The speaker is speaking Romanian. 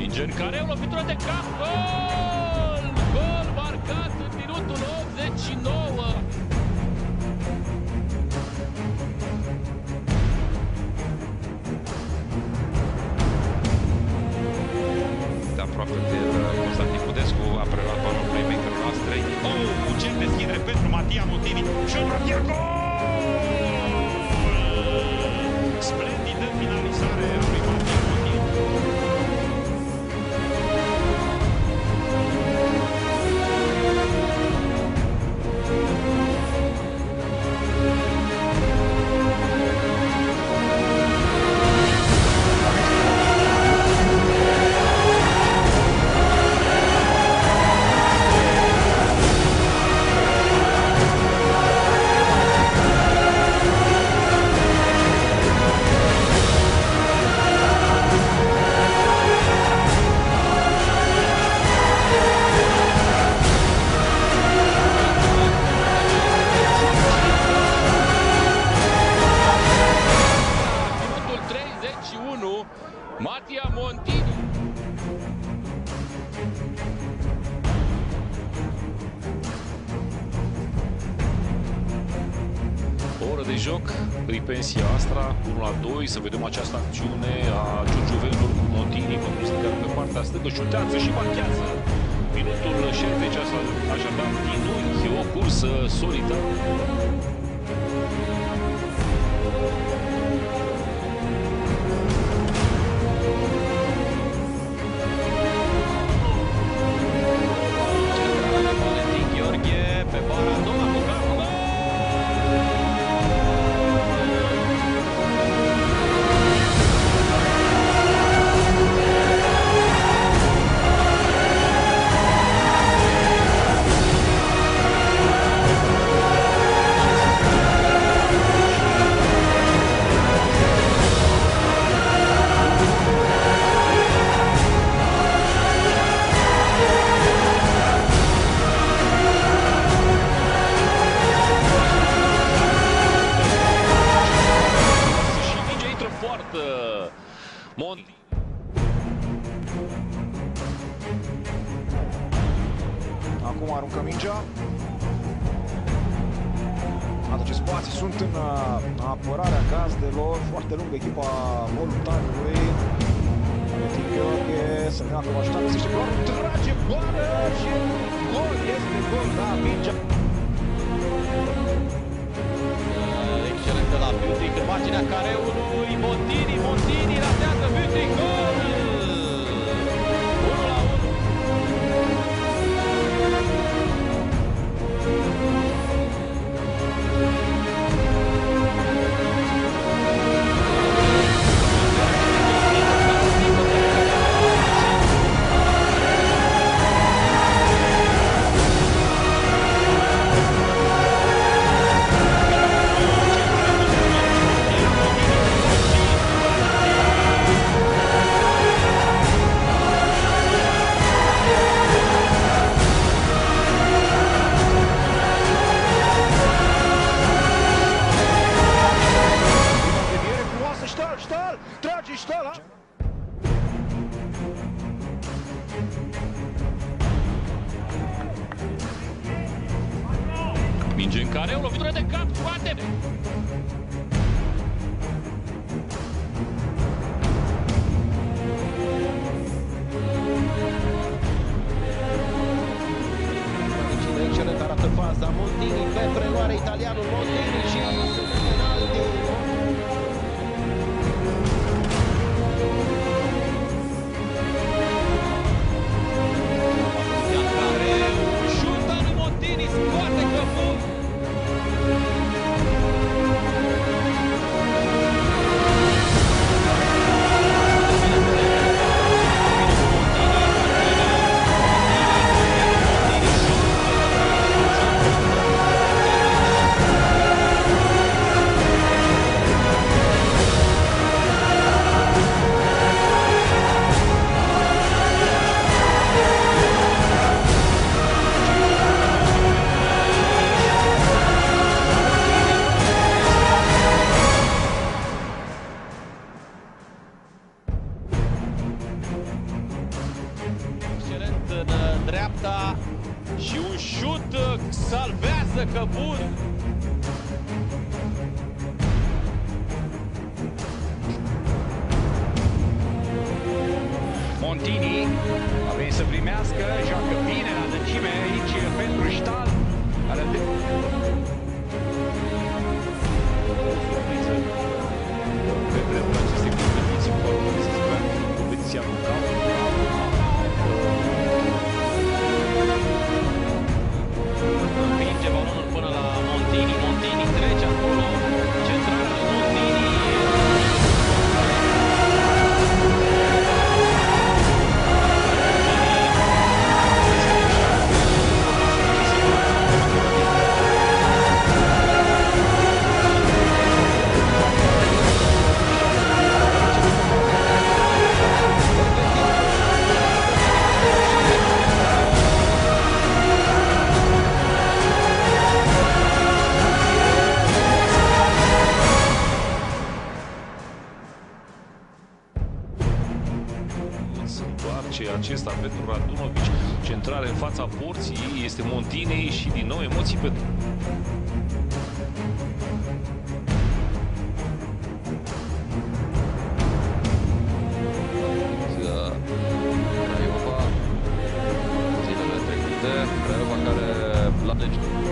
Minge în care o lovitură de cap. Gol! Gol marcat în minutul 89. De aproape de Constantin Budescu, a preluat balonul playmakerul noastrei. Ce deschidere pentru Matia Montini. Și Matia, gol! Splendidă finalizare a lui Matia Montini. Matia Montini. O oră de joc, îi pensia Astra, 1-2, să vedem această acțiune a giurgiuvenilor cu Montini, pentru pe partea stângă, șutează și marchează. Minutul 60, așadar, din unghi, o cursă solidă. Montini. Acum aruncă mingea. Aduce spații, sunt în apărarea gazdelor. Foarte lungă echipa voluntarului. Valentin Gheorghe, să ne acum așteaptă, se știe, trage boară și gol, este gol, da, mingea. Excelent de la Butric, în marginea careului, Montini ratează Butric, gol! 1-1. Minge în care o lovitură de cap, scoate! Excelent arată faza Montini pe preluare, italianul Montini și penalti. dreapta și un șut salvează Căbun. Montini a venit să primească, joacă bine la adâncime aici pentru Ștal. Pe vremuri aceste competiții foarte să spunem, competiția locală. Împinge balonul până la Montini. Montini trece acolo. Centrarea lui Montini. Se întoarce acesta pentru Radunovic. Centrare în fața porții este Montini și din nou emoții pentru... Craiova, zilele trecute, Craiova care la